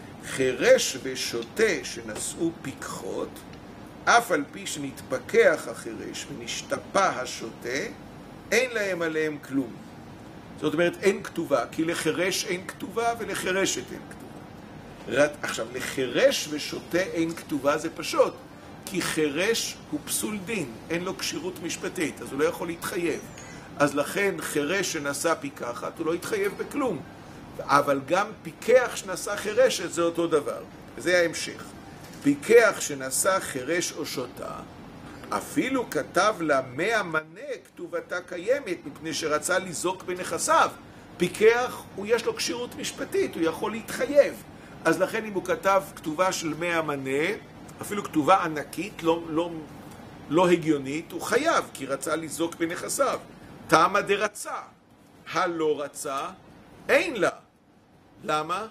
חרש ושוטה שנשאו פיקחות, אף על פי שנתפקח החרש ונשתפה השוטה, אין להם עליהם כלום. זאת אומרת, אין כתובה, כי לחרש אין כתובה ולחרשת אין כתובה. עכשיו, לחרש ושוטה אין כתובה זה פשוט, כי חרש הוא פסול דין, אין לו קשירות משפטית, אז הוא לא יכול להתחייב. אז לכן חרש שנשא פיקחת, הוא לא יתחייב בכלום. אבל גם פיקח שנשא חרשת זה אותו דבר. זה ההמשך. פיקח שנשא חרש או שוטה, אפילו כתב לה מאה מנה כתובתה קיימת, מפני שרצה לזוק בנכסיו. פיקח, הוא יש לו קשירות משפטית, הוא יכול להתחייב. אז לכן אם הוא כתב כתובה של מאה מנה, אפילו כתובה ענקית, לא, לא, לא הגיונית, הוא חייב, כי רצה לזוק בנכסיו. תמה דרצה, הלא רצה, אין לה. למה?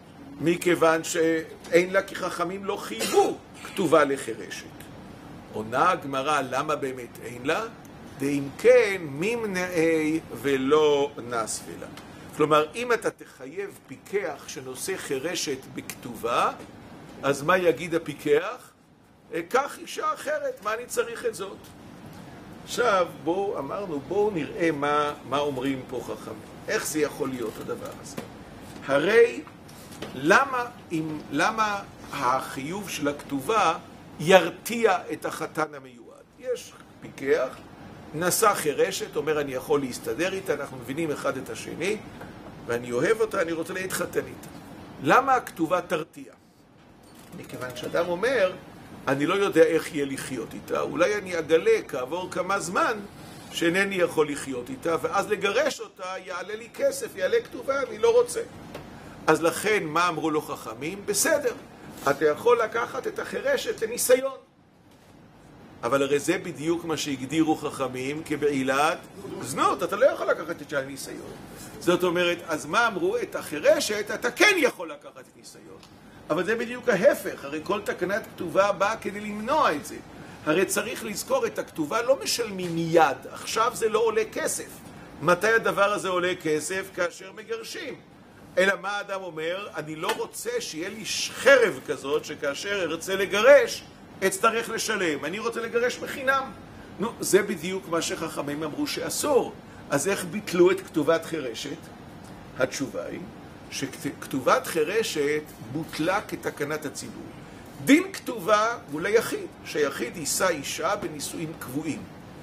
מכיוון שאין לה, כי חכמים לא חייבו כתובה לחרשת. עונה הגמרא, למה באמת אין לה? דאם כן, ממנעי ולא נספלה. כלומר, אם אתה תחייב פיקח שנושא חרשת בכתובה, אז מה יגיד הפיקח? כך אישה אחרת, מה אני צריך את זאת? עכשיו, בואו, אמרנו, בואו נראה מה, מה אומרים פה חכמים. איך זה יכול להיות הדבר הזה? הרי, למה, אם, למה החיוב של הכתובה ירתיע את החתן המיועד? יש פיקח, נשא חרשת, אומר אני יכול להסתדר איתה, אנחנו מבינים אחד את השני, ואני אוהב אותה, אני רוצה להתחתן איתה. למה הכתובה תרתיע? מכיוון שאדם אומר, אני לא יודע איך יהיה לחיות איתה, אולי אני אגלה כעבור כמה זמן שאינני יכול לחיות איתה, ואז לגרש אותה יעלה לי כסף, יעלה כתובה, אני לא רוצה. אז לכן, מה אמרו לו חכמים? בסדר, אתה יכול לקחת את החרשת לניסיון. אבל הרי זה בדיוק מה שהגדירו חכמים כבעילת זנות, אתה לא יכול לקחת את זה לניסיון. זאת אומרת, אז מה אמרו? את החרשת אתה כן יכול לקחת את ניסיון. אבל זה בדיוק ההפך, הרי כל תקנת כתובה באה כדי למנוע את זה. הרי צריך לזכור, את הכתובה לא משלמים מיד, עכשיו זה לא עולה כסף. מתי הדבר הזה עולה כסף? כאשר מגרשים. אלא מה האדם אומר? אני לא רוצה שיהיה לי חרב כזאת שכאשר ארצה לגרש, אצטרך לשלם. אני רוצה לגרש בחינם. נו, זה בדיוק מה שחכמים אמרו שאסור. אז איך ביטלו את כתובת חרשת? התשובה היא שכתובת חרשת בוטלה כתקנת הציבור. דין כתובה הוא ליחיד, שיחיד יישא אישה בנישואים קבועים.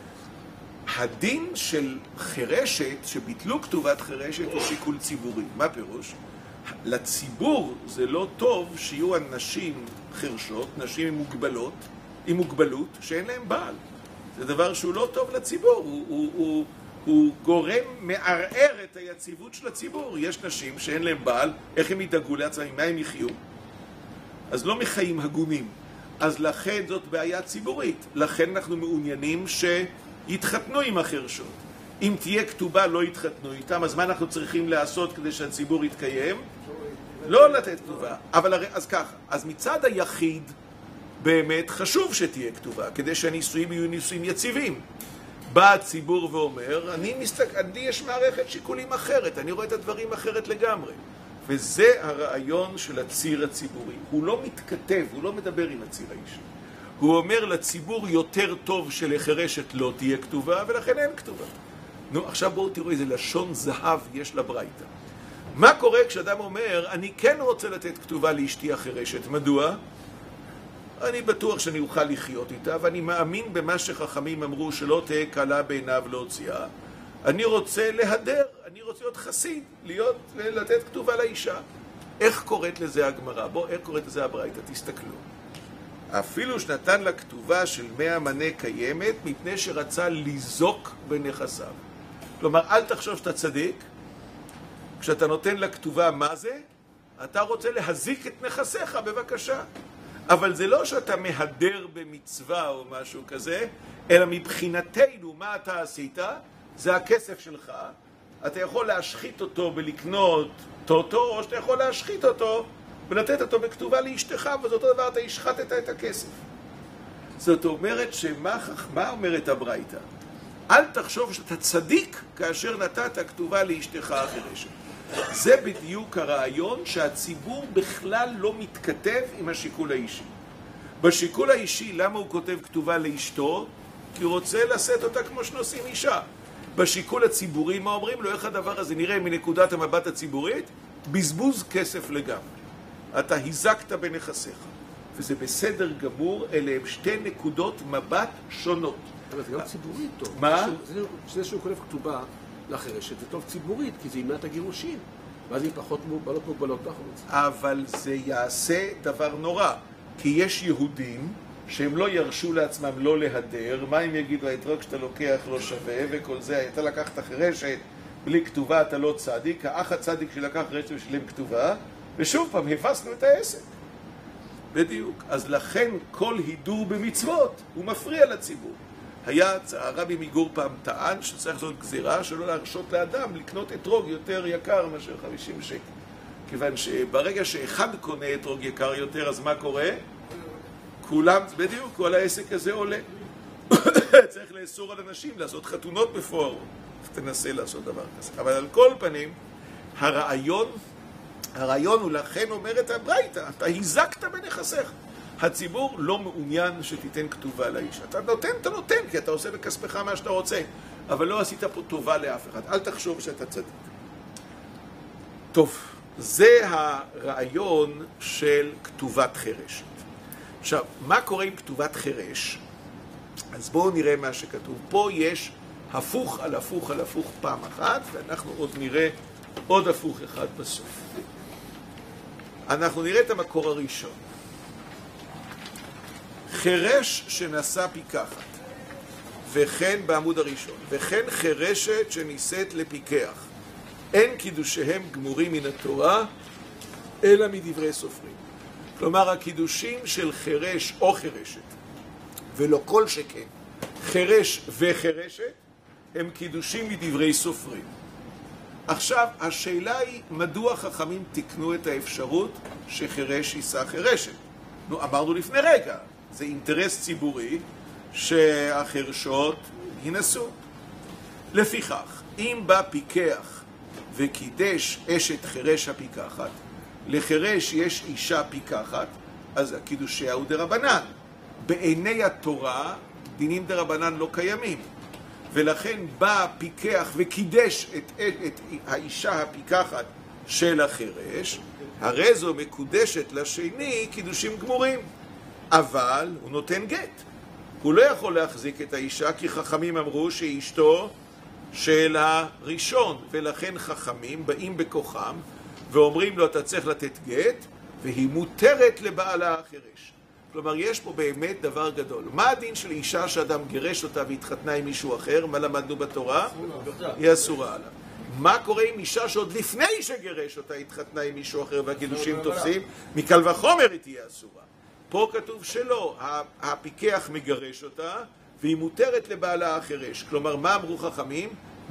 הדין של חרשת, שביטלו כתובת חרשת, הוא שיקול ציבורי. מה פירוש? לציבור זה לא טוב שיהיו אנשים חרשות, נשים עם מוגבלות, עם מוגבלות, שאין להם בעל. זה דבר שהוא לא טוב לציבור, הוא, הוא, הוא, הוא גורם מערער את היציבות של הציבור. יש נשים שאין להם בעל, איך הם ידאגו לעצמם, מה הם יחיו? אז לא מחיים הגונים. אז לכן זאת בעיה ציבורית. לכן אנחנו מעוניינים שיתחתנו עם החרשות. אם תהיה כתובה לא יתחתנו איתם, אז מה אנחנו צריכים לעשות כדי שהציבור יתקיים? לא לתת כתובה. אבל הרי, אז ככה, אז מצד היחיד באמת חשוב שתהיה כתובה, כדי שהנישואים יהיו נישואים יציבים. בא הציבור ואומר, אני מסתק... אני יש מערכת שיקולים אחרת, אני רואה את הדברים אחרת לגמרי. וזה הרעיון של הציר הציבורי. הוא לא מתכתב, הוא לא מדבר עם הציר האישי. הוא אומר לציבור יותר טוב שלחרשת לא תהיה כתובה, ולכן אין כתובה. נו, עכשיו בואו תראו איזה לשון זהב יש לברייתא. מה קורה כשאדם אומר, אני כן רוצה לתת כתובה לאשתי החרשת? מדוע? אני בטוח שאני אוכל לחיות איתה, ואני מאמין במה שחכמים אמרו שלא תהיה קלה בעיניו להוציאה. אני רוצה להדר, אני רוצה להיות חסיד, להיות, לתת כתובה לאישה. איך קוראת לזה הגמרא? בוא, איך קוראת לזה הברייתא? תסתכלו. אפילו שנתן לה כתובה של מאה מנה קיימת, מפני שרצה לזוק בנכסיו. כלומר, אל תחשוב שאתה צדיק, כשאתה נותן לה כתובה מה זה, אתה רוצה להזיק את נכסיך, בבקשה. אבל זה לא שאתה מהדר במצווה או משהו כזה, אלא מבחינתנו, מה אתה עשית? זה הכסף שלך. אתה יכול להשחית אותו בלקנות טוטו, או שאתה יכול להשחית אותו ולתת אותו בכתובה לאשתך, וזה אותו דבר, אתה השחטת את הכסף. זאת אומרת שמה מה אומרת הברייתא? אל תחשוב שאתה צדיק כאשר נתת כתובה לאשתך החירשת. זה בדיוק הרעיון שהציבור בכלל לא מתכתב עם השיקול האישי. בשיקול האישי, למה הוא כותב כתובה לאשתו? כי הוא רוצה לשאת אותה כמו שנושאים אישה. בשיקול הציבורי, מה אומרים לו? איך הדבר הזה נראה מנקודת המבט הציבורית? בזבוז כסף לגמרי. אתה הזקת בנכסיך. וזה בסדר גמור, אלה הם שתי נקודות מבט שונות. אבל זה גם ציבורית טוב. מה? זה שהוא כותב כתובה לחירשת, זה טוב ציבורית, כי זה ימנע את הגירושים. ואז היא פחות מוגבלות מוגבלות בחוץ. אבל זה יעשה דבר נורא. כי יש יהודים שהם לא ירשו לעצמם לא להדר. מה אם יגידו, האתרוג שאתה לוקח לא שווה, וכל זה, אתה לקחת חירשת בלי כתובה, אתה לא צדיק. האח הצדיק שלקח חירשת ושילם כתובה, ושוב פעם, הפסנו את העסק. בדיוק. אז לכן כל הידור במצוות הוא מפריע לציבור. היה, הרבי מגור פעם טען שצריך לעשות גזירה שלא להרשות לאדם לקנות אתרוג יותר יקר מאשר חמישים שקל. כיוון שברגע שאחד קונה אתרוג יקר יותר, אז מה קורה? כולם, בדיוק, כל העסק הזה עולה. צריך לאסור על אנשים לעשות חתונות בפועל. תנסה לעשות דבר כזה. אבל על כל פנים, הרעיון, הרעיון הוא לכן אומרת הברייתא, אתה הזקת בנכסיך. הציבור לא מעוניין שתיתן כתובה לאיש. אתה נותן, אתה נותן, כי אתה עושה בכספך מה שאתה רוצה. אבל לא עשית פה טובה לאף אחד. אל תחשוב שאתה צדיק. טוב, זה הרעיון של כתובת חירשת. עכשיו, מה קורה עם כתובת חירש? אז בואו נראה מה שכתוב. פה יש הפוך על הפוך על הפוך פעם אחת, ואנחנו עוד נראה עוד הפוך אחד בסוף. אנחנו נראה את המקור הראשון. חירש שנשא פיקחת, וכן בעמוד הראשון, וכן חירשת שנישאת לפיקח, אין קידושיהם גמורים מן התורה, אלא מדברי סופרים. כלומר, הקידושים של חירש או חירשת, ולא כל שכן, חירש וחירשת, הם קידושים מדברי סופרים. עכשיו, השאלה היא, מדוע חכמים תקנו את האפשרות שחירש יישא חירשת? נו, אמרנו לפני רגע, זה אינטרס ציבורי שהחירשות ינסו. לפיכך, אם בא פיקח וקידש אשת חירש הפיקחת, לחירש יש אישה פיקחת, אז הקידושיה הוא דרבנן. בעיני התורה, דינים דרבנן לא קיימים. ולכן בא פיקח וקידש את, את, את האישה הפיקחת של החירש, הרי זו מקודשת לשני קידושים גמורים. אבל הוא נותן גט. הוא לא יכול להחזיק את האישה, כי חכמים אמרו שהיא אשתו של הראשון, ולכן חכמים באים בכוחם ואומרים לו, אתה צריך לתת גט, והיא מותרת לבעלה החירש. כלומר, יש פה באמת דבר גדול. מה הדין של אישה שאדם גירש אותה והתחתנה עם מישהו אחר? מה למדנו בתורה? היא אסורה עליו. מה קורה עם אישה שעוד לפני שגירש אותה התחתנה עם מישהו אחר והקידושים תופסים? מקל וחומר היא תהיה אסורה. פה כתוב שלא, הפיקח מגרש אותה והיא מותרת לבעלה החירש. כלומר, מה אמרו חכמים?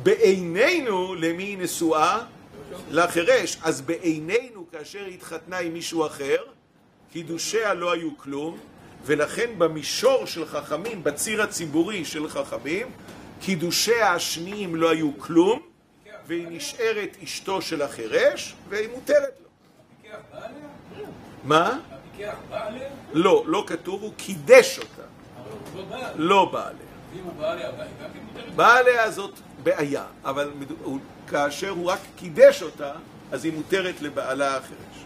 בעינינו למי היא נשואה? לחירש. אז בעינינו כאשר היא התחתנה עם מישהו אחר, קידושיה לא היו כלום, ולכן במישור של חכמים, בציר הציבורי של חכמים, קידושיה השניים לא היו כלום, והיא נשארת אשתו של החירש, והיא מותרת לו. הפיקח בא עליה? מה? הפיקח בא עליה? לא, לא כתוב, הוא קידש אותה. אבל הוא לא בא. לא בא עליה. ואם הוא בא עליה, היא גם כן מותרת? בא עליה זאת בעיה, אבל הוא, כאשר הוא רק קידש אותה, אז היא מותרת לבעלה החירש.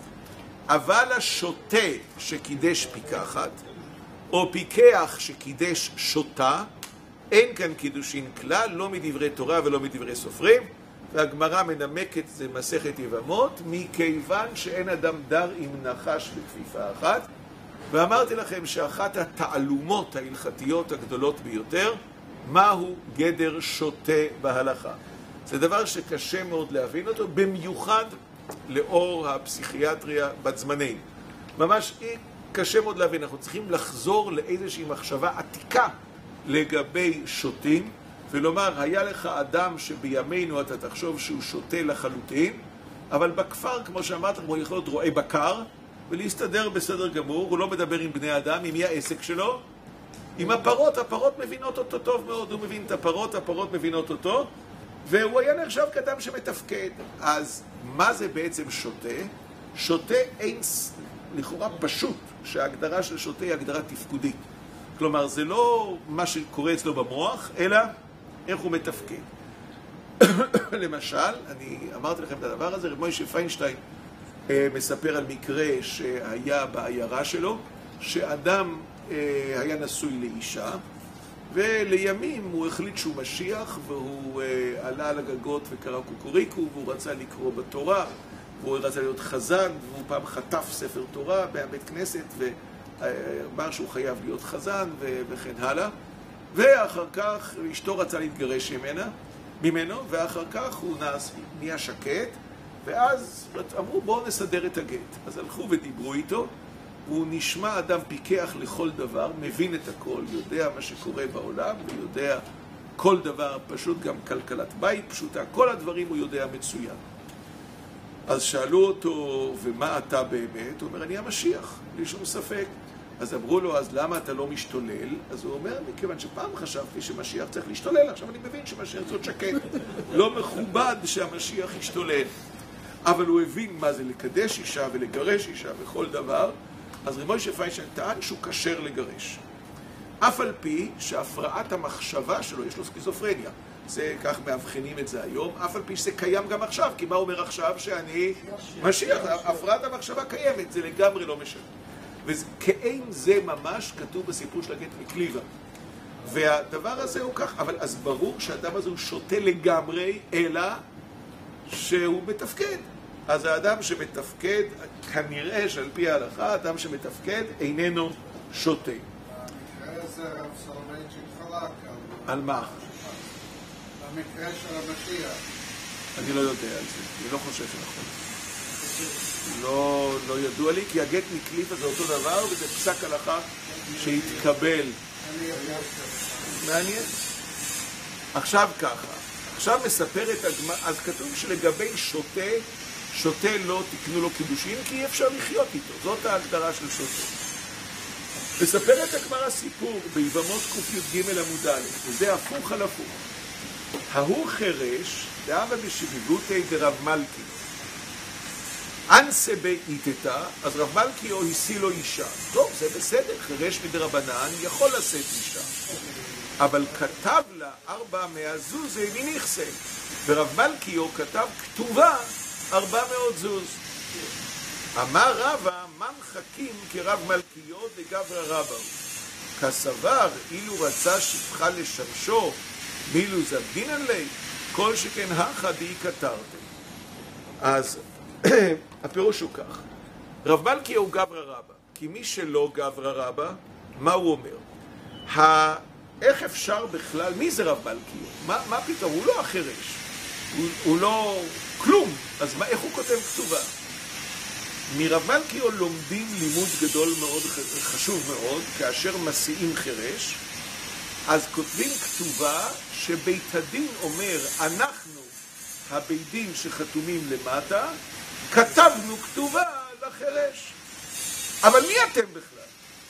אבל השוטה שקידש פיקחת, או פיקח שקידש שוטה, אין כאן קידושין כלל, לא מדברי תורה ולא מדברי סופרים, והגמרא מנמקת, זה מסכת יבמות, מכיוון שאין אדם דר עם נחש בכפיפה אחת, ואמרתי לכם שאחת התעלומות ההלכתיות הגדולות ביותר, מהו גדר שוטה בהלכה. זה דבר שקשה מאוד להבין אותו, במיוחד לאור הפסיכיאטריה בת זמננו. ממש קשה מאוד להבין, אנחנו צריכים לחזור לאיזושהי מחשבה עתיקה לגבי שוטים, ולומר, היה לך אדם שבימינו אתה תחשוב שהוא שוטה לחלוטין, אבל בכפר, כמו שאמרת, הוא יכול להיות רועה בקר, ולהסתדר בסדר גמור, הוא לא מדבר עם בני אדם, עם מי העסק שלו? עם הפרות, הפרות מבינות אותו טוב מאוד, הוא מבין את הפרות, הפרות מבינות אותו, והוא היה נחשב כאדם שמתפקד. אז מה זה בעצם שוטה? שוטה אין, לכאורה פשוט, שההגדרה של שוטה היא הגדרה תפקודית. כלומר, זה לא מה שקורה אצלו במוח, אלא איך הוא מתפקד. למשל, אני אמרתי לכם את הדבר הזה, רב מוישה פיינשטיין מספר על מקרה שהיה בעיירה שלו, שאדם היה נשוי לאישה, ולימים הוא החליט שהוא משיח, והוא עלה על הגגות וקרא קוקוריקו, והוא רצה לקרוא בתורה, והוא רצה להיות חזן, והוא פעם חטף ספר תורה בבית כנסת, ואמר שהוא חייב להיות חזן, וכן הלאה. ואחר כך אשתו רצה להתגרש ממנה, ממנו, ואחר כך הוא נהיה שקט, ואז אמרו בואו נסדר את הגט. אז הלכו ודיברו איתו, הוא נשמע אדם פיקח לכל דבר, מבין את הכל, יודע מה שקורה בעולם, ויודע כל דבר, פשוט גם כלכלת בית פשוטה, כל הדברים הוא יודע מצוין. אז שאלו אותו, ומה אתה באמת? הוא אומר, אני המשיח, בלי שום ספק. אז אמרו לו, אז למה אתה לא משתולל? אז הוא אומר, מכיוון שפעם חשבתי שמשיח צריך להשתולל, עכשיו אני מבין שמשיח זאת שקט. לא מכובד שהמשיח ישתולל. אבל הוא הבין מה זה לקדש אישה ולגרש אישה וכל דבר, אז רב מוישה פיינשטיין טען שהוא כשר לגרש. אף על פי שהפרעת המחשבה שלו, יש לו סכיזופרניה. זה, כך מאבחנים את זה היום, אף על פי שזה קיים גם עכשיו, כי מה הוא אומר עכשיו? שאני משיח. הפרעת המחשבה קיימת, זה לגמרי לא משנה. וכאין זה ממש כתוב בסיפור של הגט מקליבה. והדבר הזה הוא כך, אבל אז ברור שהאדם הזה הוא שוטה לגמרי, אלא שהוא מתפקד. אז האדם שמתפקד, כנראה שעל פי ההלכה, האדם שמתפקד איננו שוטה. במקרה הזה רב סולובייצ'יק חלק על מה? במקרה של המשיח. אני לא יודע על זה, אני לא חושב שנכון. לא, לא ידוע לי, כי הגט מקליפה זה אותו דבר, וזה פסק הלכה שהתקבל. מעניין. עכשיו ככה, עכשיו מספר את הגמרא, אז כתוב שלגבי שוטה, שוטה לא תקנו לו קידושין, כי אי אפשר לחיות איתו. זאת ההגדרה של שוטה. מספר את הגמרא סיפור ביבמות ק"ג עמוד א', וזה הפוך על הפוך. ההוא חרש, דאבה בשביבותי דרב מלכי. אנסה באיתתה, אז רב מלכיו השיא לו אישה. טוב, זה בסדר, חרש מדרבנן יכול לשאת אישה. אבל כתב לה ארבע מאה זוז מניכסה. ורב מלכיו כתב כתובה ארבע מאות זוז. אמר רבא, מן חכים כרב מלכיו דגברא רבא. כסבר, אילו רצה שפחה לשמשו, מילו זבדינן לי, כל שכן הכה די כתרתם. אז הפירוש הוא כך, רב מלכיהו הוא גברא רבא, כי מי שלא גברא רבא, מה הוא אומר? ה... איך אפשר בכלל, מי זה רב מלכיהו? מה, מה פתאום? הוא לא החרש, הוא, הוא לא כלום, אז מה, איך הוא כותב כתובה? מרב מלכיהו לומדים לימוד גדול מאוד, חשוב מאוד, כאשר מסיעים חרש, אז כותבים כתובה שבית הדין אומר, אנחנו הבית דין שחתומים למטה, כתבנו כתובה לחרש. אבל מי אתם בכלל?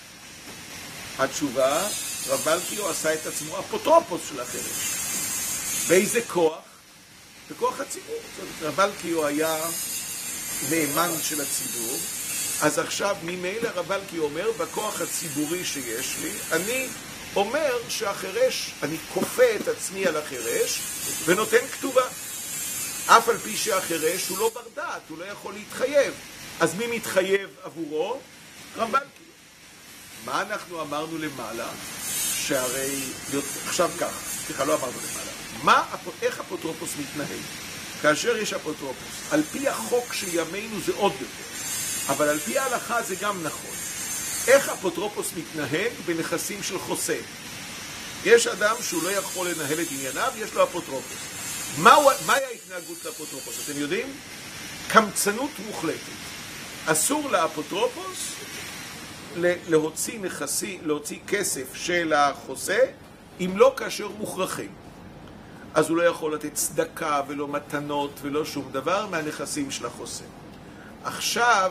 התשובה, רב מלכיהו עשה את עצמו אפוטרופוס של החרש. באיזה כוח? בכוח הציבור. רב מלכיהו היה נאמן של הציבור, אז עכשיו ממילא רב מלכיהו אומר, בכוח הציבורי שיש לי, אני אומר שהחרש, אני כופה את עצמי על החרש ונותן כתובה. אף על פי שהחרש הוא לא בר דעת, הוא לא יכול להתחייב. אז מי מתחייב עבורו? רב מלכיהו. מה אנחנו אמרנו למעלה? שהרי, עכשיו ככה, סליחה, לא אמרנו למעלה. מה, איך אפוטרופוס מתנהל? כאשר יש אפוטרופוס, על פי החוק של ימינו זה עוד יותר, אבל על פי ההלכה זה גם נכון. איך אפוטרופוס מתנהג בנכסים של חוסה? יש אדם שהוא לא יכול לנהל את ענייניו, יש לו אפוטרופוס. מהי מה ההתנהגות לאפוטרופוס? אתם יודעים? קמצנות מוחלטת. אסור לאפוטרופוס להוציא נכסי, להוציא כסף של החוסה, אם לא כאשר מוכרחים. אז הוא לא יכול לתת צדקה ולא מתנות ולא שום דבר מהנכסים של החוסה. עכשיו,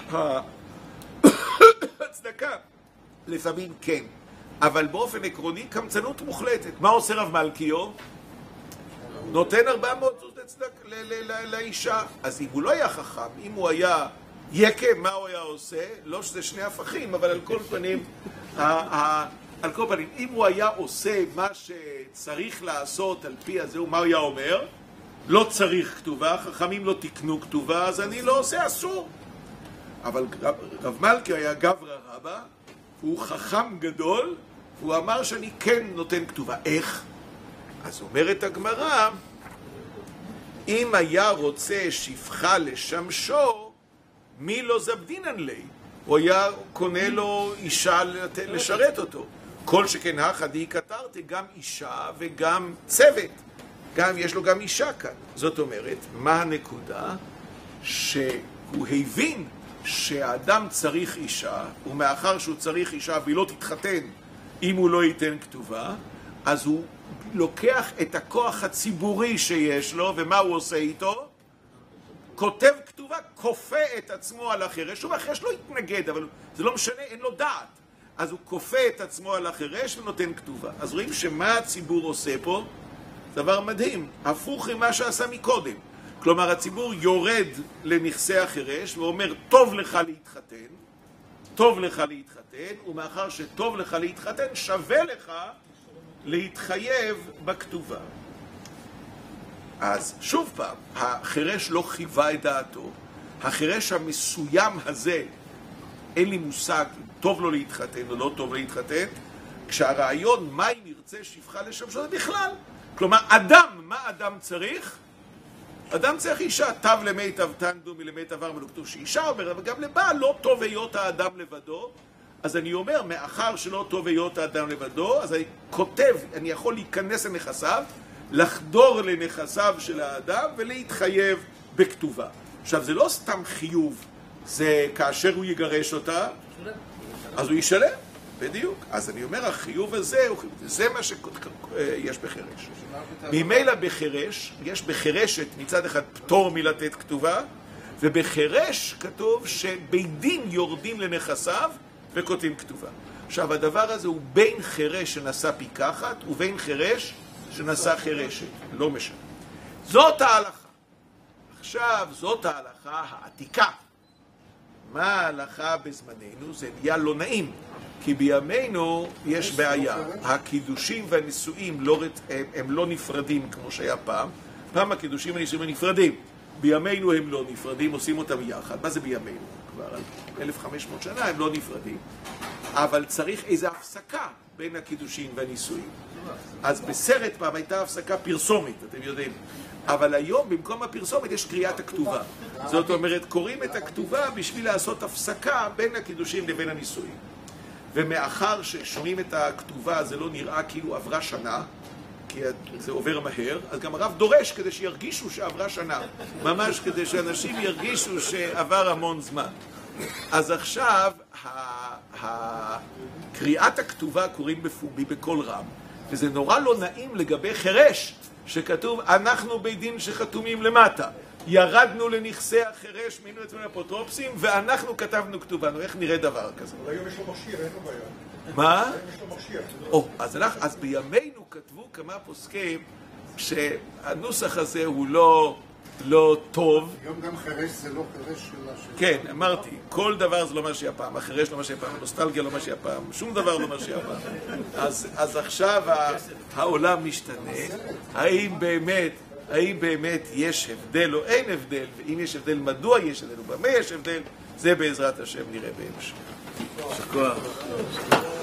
הצדקה, לפעמים כן, אבל באופן עקרוני קמצנות מוחלטת. מה עושה רב מלכיו? נותן ארבע מאות זוז לצדק לאישה. אז אם הוא לא היה חכם, אם הוא היה יקה, מה הוא היה עושה? לא שזה שני הפכים, אבל על כל פנים, על כל פנים, אם הוא היה עושה מה שצריך לעשות על פי הזה, מה הוא היה אומר? לא צריך כתובה, חכמים לא תקנו כתובה, אז אני לא עושה, אסור. אבל רב, רב מלכי היה גברא רבא, הוא חכם גדול, הוא אמר שאני כן נותן כתובה. איך? אז אומרת הגמרא, אם היה רוצה שפחה לשמשו, מי לא זבדינן לי? הוא היה קונה לו אישה לשרת אותו. כל שכן החד היא כתרתי, גם אישה וגם צוות. גם יש לו גם אישה כאן. זאת אומרת, מה הנקודה? שהוא הבין שהאדם צריך אישה, ומאחר שהוא צריך אישה והיא לא תתחתן אם הוא לא ייתן כתובה, אז הוא לוקח את הכוח הציבורי שיש לו, ומה הוא עושה איתו? כותב כתובה, כופה את עצמו על החירש. שוב, החירש לא יתנגד, אבל זה לא משנה, אין לו דעת. אז הוא כופה את עצמו על החירש ונותן כתובה. אז רואים שמה הציבור עושה פה? דבר מדהים, הפוך ממה שעשה מקודם. כלומר, הציבור יורד לנכסי החירש ואומר, טוב לך להתחתן, טוב לך להתחתן, ומאחר שטוב לך להתחתן, שווה לך להתחייב בכתובה. אז שוב פעם, החירש לא חיווה את דעתו. החירש המסוים הזה, אין לי מושג אם טוב לו להתחתן או לא טוב לו להתחתן, כשהרעיון מה אם ירצה שפחה לשמשו זה בכלל. כלומר, אדם, מה אדם צריך? אדם צריך אישה, תו למיטב תנדו מלמיטב ארמלו, כתוב שאישה אומר, אבל גם לבעל לא טוב היות האדם לבדו. אז אני אומר, מאחר שלא טוב היות האדם לבדו, אז אני כותב, אני יכול להיכנס לנכסיו, לחדור לנכסיו של האדם ולהתחייב בכתובה. עכשיו, זה לא סתם חיוב, זה כאשר הוא יגרש אותה, אז הוא ישלם, בדיוק. אז אני אומר, החיוב הזה, זה מה שיש בחירש. ממילא בחירש, יש בחירשת מצד אחד פטור מלתת כתובה, ובחירש כתוב שבית דין יורדים לנכסיו וכותבים כתובה. עכשיו, הדבר הזה הוא בין חירש שנשא פיקחת ובין חירש שנשא חירשת, לא משנה. זאת ההלכה. עכשיו, זאת ההלכה העתיקה. מה ההלכה בזמננו? זה נהיה לא נעים, כי בימינו יש בעיה. הקידושים והנישואים לא, הם, הם לא נפרדים כמו שהיה פעם. פעם הקידושים והנישואים נפרדים. בימינו הם לא נפרדים, עושים אותם יחד. מה זה בימינו? כבר על אלף וחמש מאות שנה הם לא נפרדים. אבל צריך איזו הפסקה בין הקידושים והנישואים. אז בסרט פעם הייתה הפסקה פרסומת, אתם יודעים. אבל היום במקום הפרסומת יש קריאת הכתובה. זאת אומרת, קוראים את הכתובה בשביל לעשות הפסקה בין הקידושים לבין הנישואים. ומאחר ששומעים את הכתובה זה לא נראה כאילו עברה שנה, כי זה עובר מהר, אז גם הרב דורש כדי שירגישו שעברה שנה. ממש כדי שאנשים ירגישו שעבר המון זמן. אז עכשיו, קריאת הכתובה קוראים בפומבי בקול רם, וזה נורא לא נעים לגבי חירש, שכתוב, אנחנו בית דין שחתומים למטה. ירדנו לנכסי החירש, מינו את עצמנו אפוטרופסים, ואנחנו כתבנו כתובנו. איך נראה דבר כזה? אבל היום יש לו מכשיר, אין לו בעיה. מה? היום יש לו מכשיר. או, אז, אנחנו, אז בימינו כתבו כמה פוסקים שהנוסח הזה הוא לא, לא טוב. היום גם חירש זה לא חירש שלה. כן, אמרתי, כל דבר זה לא מה שהיה פעם. החירש לא מה שהיה פעם, נוסטלגיה לא מה שהיה פעם, שום דבר לא מה שהיה פעם. אז, אז עכשיו העולם משתנה. האם באמת... האם באמת יש הבדל או אין הבדל, ואם יש הבדל, מדוע יש הבדל, ובמה יש הבדל, זה בעזרת השם נראה בהמשך. שכוח.